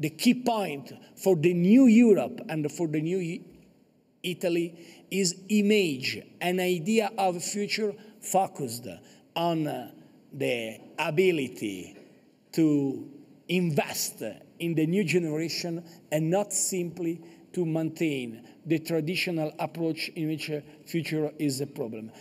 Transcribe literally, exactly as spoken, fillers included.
the key point for the new Europe and for the new Italy is image, an idea of a future focused on uh, the ability to invest in the new generation and not simply to maintain the traditional approach in which uh, future is a problem.